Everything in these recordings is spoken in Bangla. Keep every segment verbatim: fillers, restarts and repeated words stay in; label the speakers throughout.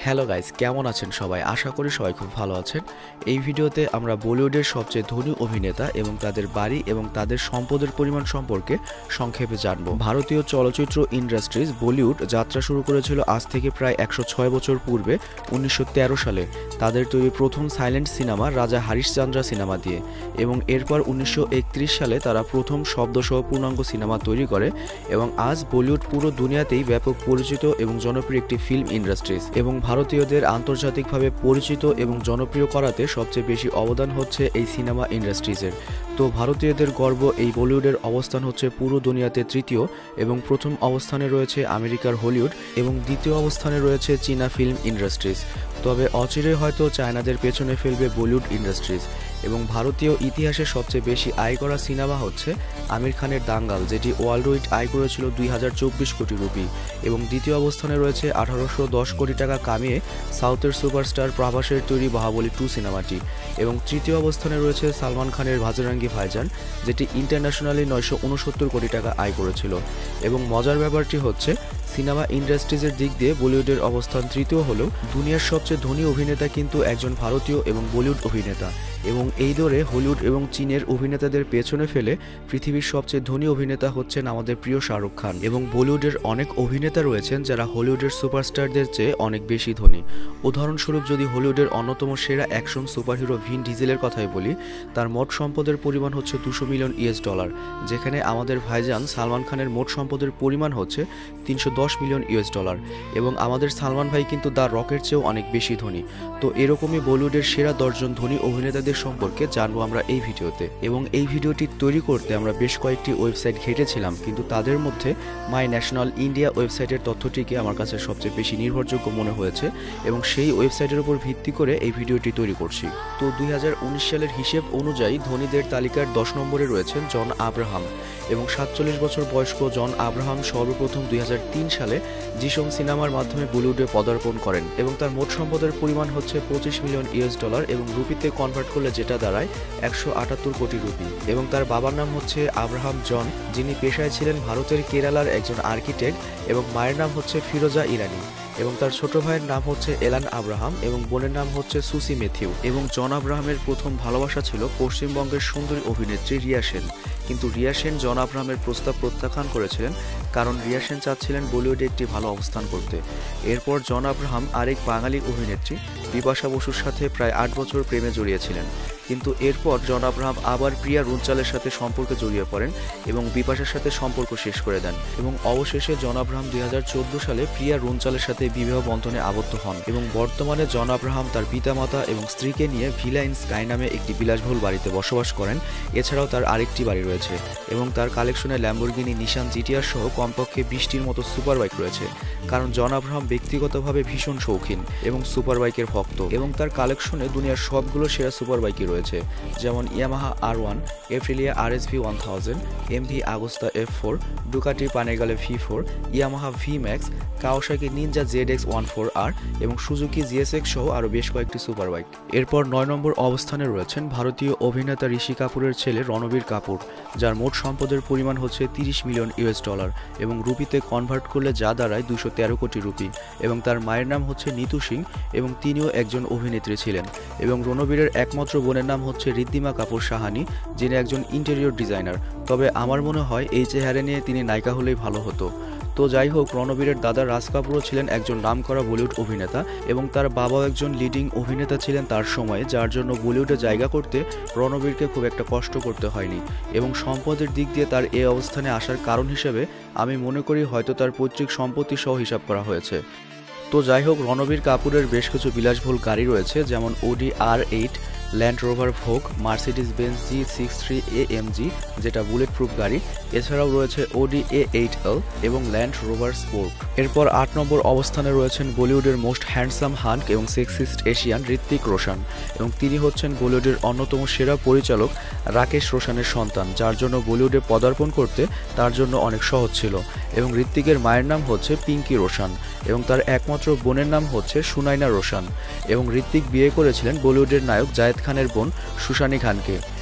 Speaker 1: হ্যালো গাইস, কেমন আছেন সবাই? আশা করি সবাই খুব ভালো আছেন। এই ভিডিওতে আমরা বলিউডের সবচেয়ে ধনী অভিনেতা এবং তাদের বাড়ি এবং তাদের সম্পদের পরিমাণ সম্পর্কে সংক্ষেপে জানব। ভারতীয় চলচ্চিত্র ইন্ডাস্ট্রিজ বলিউড যাত্রা শুরু করেছিল আজ থেকে প্রায় একশো ছয় বছর পূর্বে উনিশশো তেরো সালে তাদের তৈরি প্রথম সাইলেন্ট সিনেমা রাজা হরিশচন্দ্র সিনেমা দিয়ে, এবং এরপর উনিশশো একত্রিশ সালে তারা প্রথম শব্দসহ পূর্ণাঙ্গ সিনেমা তৈরি করে এবং আজ বলিউড পুরো দুনিয়াতেই ব্যাপক পরিচিত এবং জনপ্রিয় একটি ফিল্ম ইন্ডাস্ট্রিজ। এবং ভারতীয়দের আন্তর্জাতিকভাবে পরিচিত এবং জনপ্রিয় করাতে সবচেয়ে বেশি অবদান হচ্ছে এই সিনেমা ইন্ডাস্ট্রিজের। তো ভারতীয়দের গর্ব এই বলিউডের অবস্থান হচ্ছে পুরো দুনিয়াতে তৃতীয়, এবং প্রথম অবস্থানে রয়েছে আমেরিকার হলিউড এবং দ্বিতীয় অবস্থানে রয়েছে চীনা ফিল্ম ইন্ডাস্ট্রিজ। তবে অচিরে হয়তো চায়নাদের পেছনে ফেলবে বলিউড ইন্ডাস্ট্রিজ। এবং ভারতীয় ইতিহাসে সবচেয়ে বেশি আয় করা সিনেমা হচ্ছে আমির খানের দাঙ্গাল, যেটি ওয়ার্ল্ড ওয়াইড আয় করেছিল দুই হাজার চব্বিশ কোটি রুপি। এবং দ্বিতীয় অবস্থানে রয়েছে আঠারোশো দশ কোটি টাকা কামিয়ে সাউথের সুপারস্টার প্রভাসের তৈরি বাহুবলী টু সিনেমাটি। এবং তৃতীয় অবস্থানে রয়েছে সালমান খানের ভাজরাঙ্গি ভাইজান, যেটি ইন্টারন্যাশনালি নয়শো উনসত্তর কোটি টাকা আয় করেছিল। এবং মজার ব্যাপারটি হচ্ছে সিনেমা ইন্ডাস্ট্রিজের দিক দিয়ে বলিউডের অবস্থান তৃতীয় হলেও দুনিয়ার সবচেয়ে ধনী অভিনেতা কিন্তু একজন ভারতীয় এবং বলিউড অভিনেতা। এবং এই দৌড়ে হলিউড এবং চীনের অভিনেতাদের পেছনে ফেলে পৃথিবীর সবচেয়ে ধনী অভিনেতা হচ্ছেন আমাদের প্রিয় শাহরুখ খান। এবং বলিউডের অনেক অভিনেতা রয়েছেন যারা হলিউডের সুপারস্টারদের চেয়ে অনেক বেশি ধনী। উদাহরণস্বরূপ যদি হলিউডের অন্যতম সেরা অ্যাকশন সুপারহিরো ভিন ডিজেলের কথাই বলি, তার মোট সম্পদের পরিমাণ হচ্ছে দুশো মিলিয়ন ইউএস ডলার, যেখানে আমাদের ভাইজান সালমান খানের মোট সম্পদের পরিমাণ হচ্ছে তিনশো দশ মিলিয়ন ইউএস ডলার। এবং আমাদের সালমান ভাই কিন্তু দ্য রকের চেয়েও অনেক বেশি ধনী। তো এরকমই বলিউডের সেরা দশজন ধনী অভিনেতাদের সম্পর্কে জানবো আমরা এই ভিডিওতে। এবং এই ভিডিওটি তৈরি করতে আমরা বেশ কয়েকটি ওয়েবসাইট ঘেটেছিলাম, কিন্তু তাদের মধ্যে মাই ন্যাশনাল ইন্ডিয়া ওয়েবসাইটের তথ্যটিকে আমার কাছে সবচেয়ে বেশি নির্ভরযোগ্য মনে হয়েছে, এবং সেই ওয়েবসাইটের উপর ভিত্তি করে এই ভিডিওটি তৈরি করছি। তো দুই হাজার উনিশ সালের হিসেব অনুযায়ী ধনীদের তালিকার দশ নম্বরে রয়েছেন জন আব্রাহাম। এবং সাতচল্লিশ বছর বয়স্ক জন আব্রাহাম সর্বপ্রথম দুই হাজার তিন সালে জিসং সিনেমার মাধ্যমে বলিউডে পদার্পণ করেন, এবং তার মোট সম্পদের পরিমাণ হচ্ছে পঁচিশ মিলিয়ন ইউএস ডলার, এবং রুপিতে কনভার্ট করলে যেটা দাঁড়ায় একশো আটাত্তর কোটি রুপি। এবং তার বাবার নাম হচ্ছে আব্রাহাম জন, যিনি পেশায় ছিলেন ভারতের কেরালার একজন আর্কিটেক্ট, এবং মায়ের নাম হচ্ছে ফিরোজা ইরানি। এবং তার ছোট ভাইয়ের নাম হচ্ছে এলান আব্রাহাম, এবং বোনের নাম হচ্ছে সুসি ম্যাথিউ। এবং জন আব্রাহামের প্রথম ভালোবাসা ছিল পশ্চিমবঙ্গের সুন্দরী অভিনেত্রী রিয়া সেন, কিন্তু রিয়া সেন জন আব্রাহামের প্রস্তাব প্রত্যাখ্যান করেছিলেন, কারণ রিয়া সেন চাচ্ছিলেন বলিউডে একটি ভালো অবস্থান করতে। এরপর জন আব্রাহাম আরেক বাঙালি অভিনেত্রী বিপাশা বসুর সাথে প্রায় আট বছর প্রেমে জড়িয়েছিলেন, কিন্তু এরপর জন আব্রাহাম আবার প্রিয়া রুনচালের সাথে সম্পর্কে জড়িয়ে পড়েন এবং বিপাশার সাথে সম্পর্ক শেষ করে দেন। এবং অবশেষে জন আব্রাহাম দুই হাজার চোদ্দ সালে প্রিয়া রুনচালের সাথে বিবাহ বন্ধনে আবদ্ধ হন। এবং বর্তমানে জন আব্রাহাম তার পিতামাতা এবং স্ত্রীকে নিয়ে ভিলা ইন স্কাই নামে একটি বিলাসবহুল বাড়িতে বসবাস করেন। এছাড়াও তার আরেকটি বাড়ি রয়েছে, এবং তার কালেকশনে ল্যাম্বরগিনি, নিশান জিটিআর সহ কমপক্ষে বিশটির মতো সুপার বাইক রয়েছে, কারণ জন আব্রাহাম ব্যক্তিগতভাবে ভীষণ শৌখিন এবং সুপার বাইকের ভক্ত। এবং তার কালেকশনে দুনিয়ার সবগুলো সেরা সুপার বাইকই রয়েছে, যেমন Yamaha R one, Aprilia R S V one thousand, MV Agusta F four, Ducati Panigale V four, Yamaha V Max, Kawasaki Ninja Z X one four R, এবং সুজুকি জিএসএক্স সহ আরও বেশ কয়েকটি সুপার বাইক। এরপর নয় নম্বর অবস্থানে রয়েছেন ভারতীয় অভিনেতা ঋষি কাপুরের ছেলে রণবীর কাপুর, যার মোট সম্পদের পরিমাণ হচ্ছে তিরিশ মিলিয়ন ইউএস ডলার, এবং রুপিতে কনভার্ট করলে যা দাঁড়ায় দুশো তেরো কোটি রুপি। এবং তার মায়ের নাম হচ্ছে নিতু সিং, এবং তিনিও একজন অভিনেত্রী ছিলেন। এবং রণবীরের একমাত্র বোনের নাম হচ্ছে ঋদ্ধিমা কাপুর সাহানি, যিনি একজন ইন্টেরিয়র ডিজাইনার। তবে আমার মনে হয় এই চেহারা নিয়ে তিনি নায়িকা হলেই ভালো হতো। তো যাই হোক, রণবীরের দাদা রাজ কাপুরও ছিলেন একজন নামকরা বলিউড অভিনেতা, এবং তার বাবাও একজন লিডিং অভিনেতা ছিলেন তার সময়ে, যার জন্য বলিউডে জায়গা করতে রণবীরকে খুব একটা কষ্ট করতে হয়নি। এবং সম্পদের দিক দিয়ে তার এই অবস্থানে আসার কারণ হিসেবে আমি মনে করি হয়তো তার পৈতৃক সম্পত্তি সহ হিসাব করা হয়েছে। তো যাই হোক, রণবীর কাপুরের বেশ কিছু বিলাসবহুল গাড়ি রয়েছে, যেমন Audi R eight, Land Rover Vogue, Mercedes Benz G six three A M G, যেটা বুলেট প্রুফ গাড়ি। এছাড়াও রয়েছে ওডি এ এইট এল এবং ল্যান্ড রোভার স্পোর্ট। এরপর আট নম্বর অবস্থানে রয়েছেন বলিউডের মোস্ট হ্যান্ডসাম হান্ক এবং সেক্সিস্ট এশিয়ান ঋত্বিক রোশন, এবং তিনি হচ্ছেন বলিউডের অন্যতম সেরা পরিচালক রাকেশ রোশনের সন্তান, যার জন্য বলিউডে পদার্পণ করতে তার জন্য অনেক সহজ ছিল। এবং ঋত্বিকের মায়ের নাম হচ্ছে পিঙ্কি রোশন, এবং তার একমাত্র বোনের নাম হচ্ছে সুনাইনা রোশন। এবং ঋত্বিক বিয়ে করেছিলেন বলিউডের নায়ক জায়েদ খানের বোন সুশানী খানকে।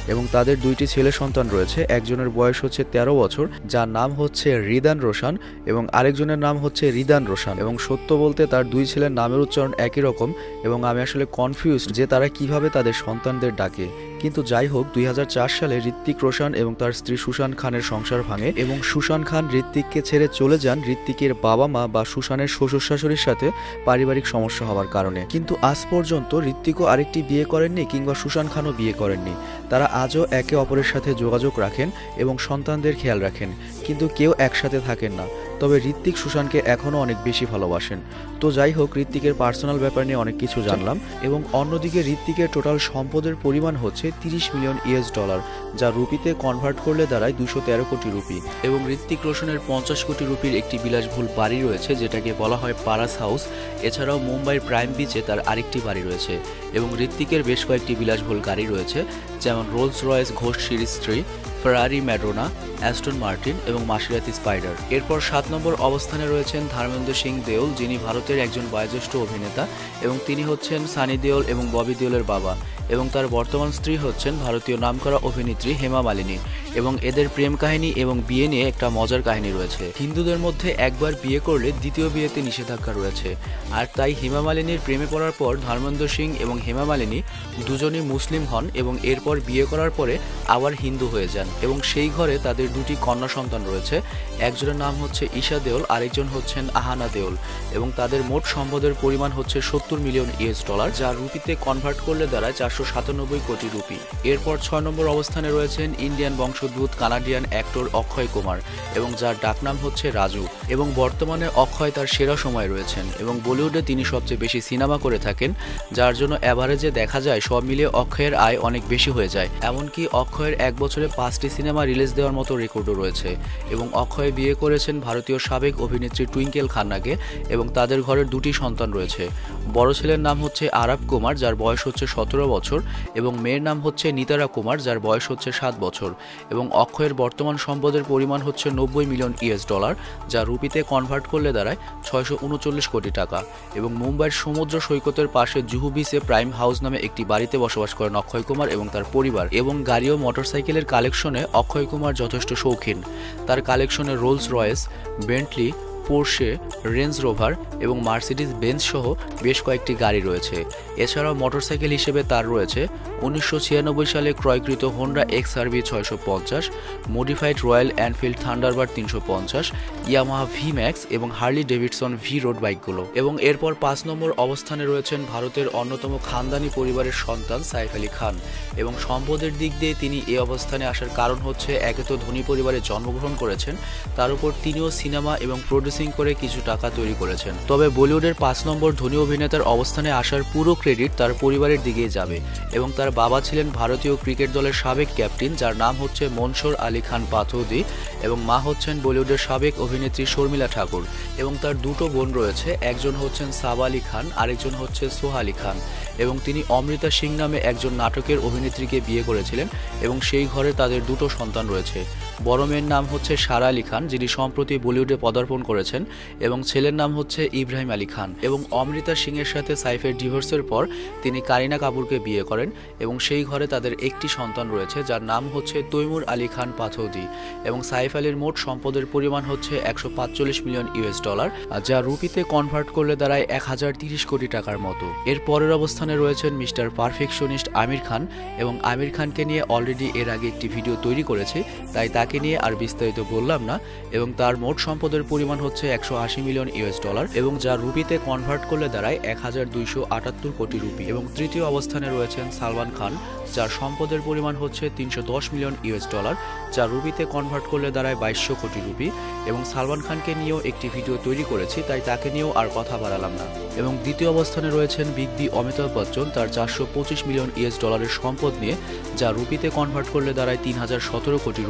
Speaker 1: এবং তাদের দুইটি ছেলে সন্তান রয়েছে। একজনের বয়স হচ্ছে তেরো বছর, যার নাম হচ্ছে রিদান রোশান, এবং আরেকজনের নাম হচ্ছে রিদান রোশান। এবং সত্য বলতে তার দুই ছেলের নামের উচ্চারণ একই রকম, এবং আমি আসলে কনফিউজড যে তারা কিভাবে তাদের সন্তানদের ডাকে। কিন্তু যাই হোক, দুই হাজার চার সালে ঋত্বিক রোশন এবং তার স্ত্রী সুশান খানের সংসার ভাঙে এবং সুশান খান ঋত্বিককে ছেড়ে চলে যান ঋত্বিকের বাবা মা বা সুশানের শ্বশুর শাশুড়ির সাথে পারিবারিক সমস্যা হওয়ার কারণে। কিন্তু আজ পর্যন্ত ঋত্বিকও আরেকটি বিয়ে করেননি কিংবা সুশান খানও বিয়ে করেননি। তারা আজও একে অপরের সাথে যোগাযোগ রাখেন এবং সন্তানদের খেয়াল রাখেন, কিন্তু কেউ একসাথে থাকেন না। তবে ঋত্বিক সুশানকে এখনও অনেক বেশি ভালোবাসেন। তো যাই হোক, ঋত্বিকের পার্সোনাল ব্যাপার নিয়ে অনেক কিছু জানলাম। এবং অন্যদিকে ঋত্বিকের টোটাল সম্পদের পরিমাণ হচ্ছে তিরিশ মিলিয়ন ইউএস ডলার, যা রুপিতে কনভার্ট করলে দাঁড়ায় দুশো তেরো কোটি রুপি। এবং ঋত্বিক রোশনের পঞ্চাশ কোটি রুপির একটি বিলাসবহুল বাড়ি রয়েছে, যেটাকে বলা হয় পারাস হাউস। এছাড়াও মুম্বাইয়ের প্রাইম বিচে তার আরেকটি বাড়ি রয়েছে। এবং ঋত্বিকের বেশ কয়েকটি বিলাসবহুল গাড়ি রয়েছে, যেমন রোলস রয়েস ঘোষ series three, Ferrari Madonna, Aston Martin এবং মাসেরাতি স্পাইডার। এরপর সাত নম্বর অবস্থানে রয়েছেন ধর্মেন্দ্র সিং দেওল, যিনি ভারতের একজন বয়োজ্যেষ্ঠ অভিনেতা এবং তিনি হচ্ছেন সানি দেওল এবং ববি দেওলের বাবা। এবং তার বর্তমান স্ত্রী হচ্ছেন ভারতীয় নামকরা অভিনেত্রী হেমা মালিনী। এবং এদের প্রেম কাহিনী এবং বিয়ে নিয়ে একটা মজার কাহিনী রয়েছে। হিন্দুদের মধ্যে একবার বিয়ে করলে দ্বিতীয় বিয়েতে নিষেধাজ্ঞা রয়েছে, আর তাই হেমা মালিনীর প্রেমে পড়ার পর ধর্মেন্দ্র সিং এবং হেমা মালিনী দুজনই মুসলিম হন এবং এরপর বিয়ে করার পরে আবার হিন্দু হয়ে যান। এবং সেই ঘরে তাদের দুটি কন্যা সন্তান রয়েছে। একজনের নাম হচ্ছে ঈশা দেওল, আরেকজন হচ্ছেন আহানা দেওল। এবং তাদের মোট সম্পদের পরিমাণ হচ্ছে সত্তর মিলিয়ন ইউএস ডলার, যা রুপিতে কনভার্ট করলে দাঁড়ায় চারশো সাতানব্বই কোটি রুপি। এরপর ছয় নম্বর অবস্থানে রয়েছেন ইন্ডিয়ান বংশোদ্ভূত কানাডিয়ান অ্যাক্টর অক্ষয় কুমার, এবং যার ডাকনাম হচ্ছে রাজু। এবং বর্তমানে অক্ষয় তার সেরা সময় রয়েছেন এবং বলিউডে তিনি সবচেয়ে বেশি সিনেমা করে থাকেন, যার জন্য অ্যাভারেজে দেখা যায় সব মিলিয়ে অক্ষয়ের আয় অনেক বেশি হয়ে যায়। এমনকি অক্ষয়ের এক বছরে পাঁচটি সিনেমা রিলিজ দেওয়ার মতো রেকর্ডও রয়েছে। এবং অক্ষয় বিয়ে করেছেন ভারতীয় সাবেক অভিনেত্রী টুইঙ্কেল খান্নাকে, এবং তাদের ঘরের দুটি সন্তান রয়েছে। বড় ছেলের নাম হচ্ছে আরাব কুমার, যার বয়স হচ্ছে সতেরো বছর, এবং মেয়ের নাম হচ্ছে নিতারা কুমার, যার বয়স হচ্ছে সাত বছর। এবং অক্ষয়ের বর্তমান সম্পদের পরিমাণ হচ্ছে নব্বই মিলিয়ন ইউএস ডলার, যা রুপিতে কনভার্ট করলে দাঁড়ায় ছয়শো উনচল্লিশ কোটি টাকা। এবং মুম্বাইয়ের সমুদ্র সৈকতের পাশে জুহু বিচে প্রাইম হাউস নামে একটি বাড়িতে বসবাস করেন অক্ষয় কুমার এবং তার পরিবার। এবং গাড়ি ও মোটরসাইকেলের কালেকশনে অক্ষয় কুমার যথেষ্ট শৌখিন। তার কালেকশনে Rolls Royce, Bentley, Porsche, Range Rover এবং মার্সিডিজ বেঞ্জ সহ বেশ কয়েকটি গাড়ি রয়েছে। এছাড়াও মোটরসাইকেল হিসেবে তার রয়েছে উনিশশো ছিয়ানব্বই সালে ক্রয়কৃত হোন্ডা এক্স আর ভি ছয়শো পঞ্চাশ, মডিফাইড রয়্যাল এনফিল্ড থান্ডারবার্ড তিনশো পঞ্চাশ, ইয়ামাহা ভি ম্যাক্স এবং হার্লি ডেভিডসন ভি রোড বাইকগুলো। এবং এরপর পাঁচ নম্বর অবস্থানে রয়েছেন ভারতের অন্যতম খানদানি পরিবারের সন্তান সাইফ আলী খান। এবং সম্পদের দিক দিয়ে তিনি এই অবস্থানে আসার কারণ হচ্ছে, একে তো ধনী পরিবারে জন্মগ্রহণ করেছেন, তার উপর তিনিও সিনেমা এবং প্রডিউসিং করে কিছু টাকা তৈরি করেছেন। তবে বলিউডের পাঁচ নম্বর ধনী অভিনেতার অবস্থানে আসার পুরো ক্রেডিট তার পরিবারের দিকেই যাবে। এবং তার বাবা ছিলেন ভারতীয় ক্রিকেট দলের সাবেক ক্যাপ্টেন, যার নাম হচ্ছে মনসুর আলী খান পাথৌদি, এবং মা হচ্ছেন বলিউডের সাবেক অভিনেত্রী শর্মিলা ঠাকুর। এবং তার দুটো বোন রয়েছে, একজন হচ্ছেন সাবা আলী খান, আরেকজন হচ্ছে সোহা আলী খান। এবং তিনি অমৃতা সিং নামে একজন নাটকের অভিনেত্রীকে বিয়ে করেছিলেন এবং সেই ঘরে তাদের দুটো সন্তান রয়েছে। বড় মেয়ের নাম হচ্ছে সারা আলী খান, যিনি সম্প্রতি বলিউডে পদার্পণ করেছেন, এবং ছেলের নাম হচ্ছে ইব্রাহিম আলী খান। এবং অমৃতা সিং এর সাথে সাইফের ডিভোর্সের পর তিনি কারিনা কাপুরকে বিয়ে করেন এবং সেই ঘরে তাদের একটি সন্তান রয়েছে, যার নাম হচ্ছে তৈমুর আলী খান পাথৌদি। এবং সাইফ আলীর মোট সম্পদের পরিমাণ হচ্ছে একশো পাঁচচল্লিশ মিলিয়ন ইউএস ডলার, যা রুপিতে কনভার্ট করলে দাঁড়ায় এক হাজার তিরিশ কোটি টাকার মতো। এর পরের অবস্থানে রয়েছেন মিস্টার পারফেকশনিস্ট আমির খান। এবং আমির খানকে নিয়ে অলরেডি এর আগে একটি ভিডিও তৈরি করেছি, তাই তাকে নিয়ে আর বিস্তারিত বললাম না। এবং তার মোট সম্পদের পরিমাণ হচ্ছে একশো আশি মিলিয়ন ইউএস ডলার, এবং যা রুপিতে কনভার্ট করলে দাঁড়ায় এক হাজার দুইশো আটাত্তর কোটি রুপি। এবং তৃতীয় অবস্থানে রয়েছেন সালমান খান, যার সম্পদের পরিমাণ হচ্ছে তিনশো দশ মিলিয়ন ইউএস ডলার, যা রুপিতে কনভার্ট করলে দাঁড়ায় বাইশশো কোটি রুপি। এবং সালমান খানকে নিয়েও একটি ভিডিও তৈরি করেছি, তাই তাকে নিয়েও আর কথা বাড়ালাম না। এবং দ্বিতীয় অবস্থানে রয়েছেন বিগ বি অমিতাভ বচ্চন, তার চারশো পঁচিশ মিলিয়ন ইউএস ডলারের সম্পদ নিয়ে, যা রুপিতে কনভার্ট করলে দাঁড়ায় তিন হাজার সতেরো কোটি রুপি।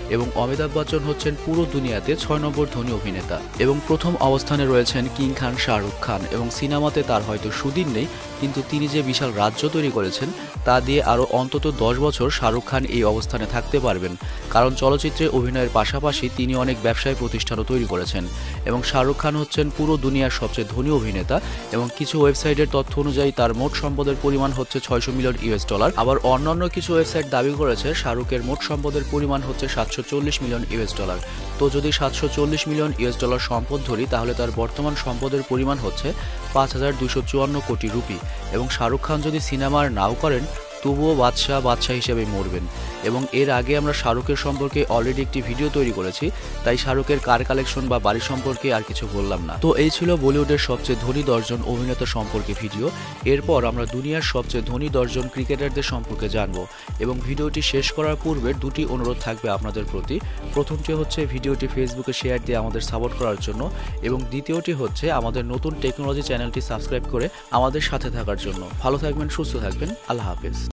Speaker 1: এবং অমিতাভ বচ্চন হচ্ছেন পুরো দুনিয়াতে ছয় নম্বর ধনী অভিনেতা এবং প্রথম অবস্থানে রয়েছেন কিং খান শাহরুখ খান এবং সিনেমাতে তার হয়তো সুদিন নেই, কিন্তু তিনি যে বিশাল রাজ্য তৈরি করেছেন তা দিয়ে আরও অন্তত দশ বছর শাহরুখ খান এই অবস্থানে থাকতে পারবেন, কারণ চলচ্চিত্রে অভিনয়ের পাশাপাশি তিনি অনেক ব্যবসায়ী প্রতিষ্ঠানও তৈরি করেছেন এবং শাহরুখ খান হচ্ছেন পুরো দুনিয়ার সবচেয়ে ধনী অভিনেতা এবং কিছু ওয়েবসাইটের তথ্য অনুযায়ী তার মোট সম্পদের পরিমাণ হচ্ছে ছয়শো মিলিয়ন ইউএস ডলার। আবার অন্যান্য কিছু ওয়েবসাইট দাবি করেছে শাহরুখের মোট সম্পদের পরিমাণ হচ্ছে সাতশো চল্লিশ মিলিয়ন ইউএস ডলার। তো যদি সাতশো চল্লিশ মিলিয়ন ইউএস ডলার সম্পদ ধরি তাহলে তার বর্তমান সম্পদের পরিমাণ হচ্ছে পাঁচ হাজার দুইশো চুয়ান্ন কোটি রুপি এবং শাহরুখ খান যদি সিনেমার নাও করেন তবুও বাদশাহ বাদশাহ হিসেবে মরবেন। এবং এর আগে আমরা শাহরুখের সম্পর্কে অলরেডি একটি ভিডিও তৈরি করেছি, তাই শাহরুখের কার কালেকশন বা বাড়ি সম্পর্কে আর কিছু বললাম না। তো এই ছিল বলিউডের সবচেয়ে ধনী দশজন অভিনেতা সম্পর্কে ভিডিও। এরপর আমরা দুনিয়ার সবচেয়ে ধনী দশজন ক্রিকেটারদের সম্পর্কে জানবো এবং ভিডিওটি শেষ করার পূর্বে দুটি অনুরোধ থাকবে আপনাদের প্রতি। প্রথমটি হচ্ছে ভিডিওটি ফেসবুকে শেয়ার দিয়ে আমাদের সাপোর্ট করার জন্য এবং দ্বিতীয়টি হচ্ছে আমাদের নতুন টেকনোলজি চ্যানেলটি সাবস্ক্রাইব করে আমাদের সাথে থাকার জন্য। ভালো থাকবেন, সুস্থ থাকবেন, আল্লাহ হাফেজ।